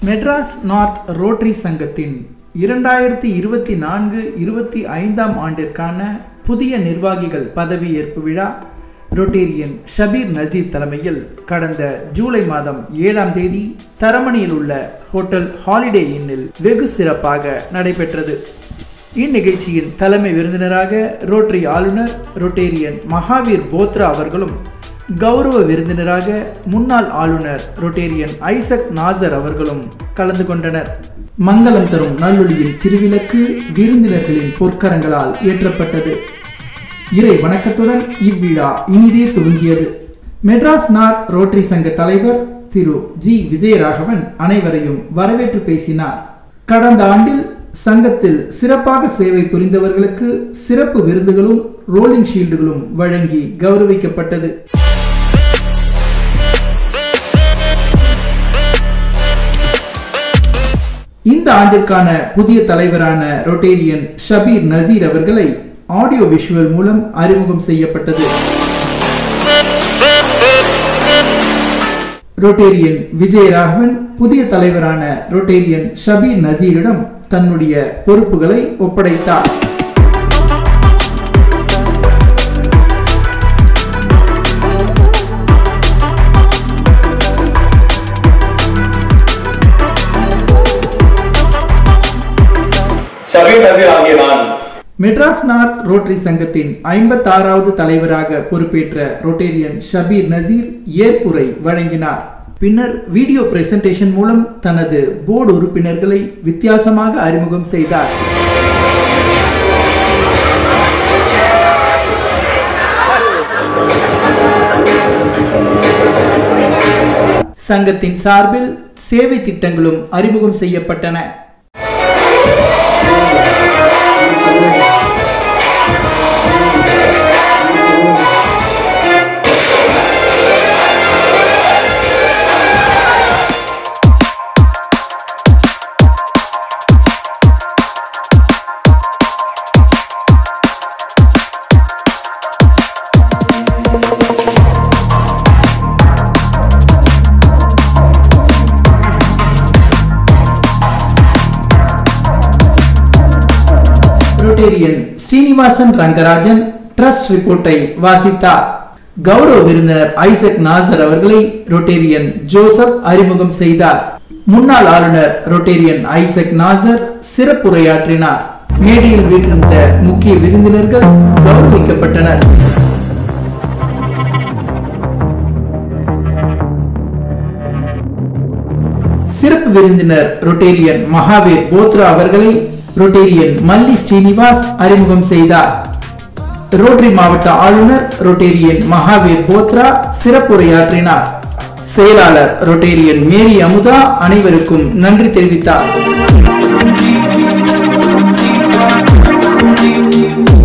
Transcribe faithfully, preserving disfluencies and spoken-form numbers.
Madras north rotary சங்கத்தின் இரண்டாயிரத்தி இருபத்தி நான்கு இருபத்தி ஐந்தாம் ஆண்டிற்கான புதிய நிர்வாகிகள் பதவியேற்பு விழா ரொட்டேரியன் ஷபீர் நசீர் தலைமையில் கடந்த ஜூலை மாதம் ஏழாம் தேதி தரமணியில் உள்ள ஹோட்டல் ஹாலிடே இன்னில் வெகு சிறப்பாக நடைபெற்றது. இந்நிகழ்ச்சியின் தலைமை விருந்தினராக ரோட்டரி ஆளுநர் ரொட்டேரியன் மகாவீர் போத்ரா அவர்களும், கௌரவ விருந்தினராக முன்னாள் ஆளுநர் ரொட்டேரியன் ஐசக் நாசர் அவர்களும் கலந்து கொண்டனர். மங்களம் தரும் நல்லொளியின் திருவிளக்கு விருந்தினர்களின் பொற்கரங்களால் ஏற்றப்பட்டது. இறை வணக்கத்துடன் இவ்விழா இனிதே துவங்கியது. மெட்ராஸ் நார்த் ரோட்டரி சங்க தலைவர் திரு ஜி விஜயராகவன் அனைவரையும் வரவேற்று பேசினார். கடந்த ஆண்டில் சங்கத்தில் சிறப்பாக சேவை புரிந்தவர்களுக்கு சிறப்பு விருதுகளும் ரோலிங் ஷீல்டுகளும் வழங்கி கௌரவிக்கப்பட்டது. இந்த ஆண்டிற்கான புதிய தலைவரான ரொட்டேரியன் ஷபீர் நசீர் அவர்களை ஆடியோ விஷுவல் மூலம் அறிமுகம் செய்யப்பட்டது. ரொட்டேரியன் விஜயராகவன் புதிய தலைவரான ரொட்டேரியன் ஷபீர் நசீரிடம் தன்னுடைய பொறுப்புகளை ஒப்படைத்தார். மெட்ராஸ் நார்த் ரோட்டரி சங்கத்தின் ஐம்பத்தி ஆறாவது தலைவராக பொறுப்பேற்ற ரொட்டேரியன் ஷபீர் நசீர் ஏற்புரை வழங்கினார். பின்னர் வீடியோ பிரசன்டேஷன் மூலம் தனது போர்டு உறுப்பினர்களை வித்தியாசமாக அறிமுகம் செய்தார். சங்கத்தின் சார்பில் சேவை திட்டங்களும் அறிமுகம் செய்யப்பட்டன. ரொட்டேரியன் ஸ்ரீனிவாசன் ரங்கராஜன் ட்ரஸ்ட் ரிப்போர்ட்டை வாசித்தார். கௌரவ விருந்தினர் ஐசக் நாசர் அவர்களை ரொட்டேரியன் ஜோசப் அறிமுகம் செய்தார். முன்னாள் ஆளுநர் ரொட்டேரியன் ஐசக் நாசர் சிறப்புரையாற்றினார். மேடையில் வீற்றிருந்த முக்கிய விருந்தினர்கள் கௌரவிக்கப்பட்டனர். சிறப்பு விருந்தினர் ரொட்டேரியன் மகாவீர் போத்ரா அவர்களை ரொட்டேரியன் மல்லி ஸ்ரீனிவாஸ் அறிமுகம் செய்தார். ரோட்டரி மாவட்ட ஆளுநர் ரொட்டேரியன் மகாவீர் போத்ரா சிறப்புரையாற்றினார். செயலாளர் ரொட்டேரியன் மேரி அமுதா அனைவருக்கும் நன்றி தெரிவித்தார்.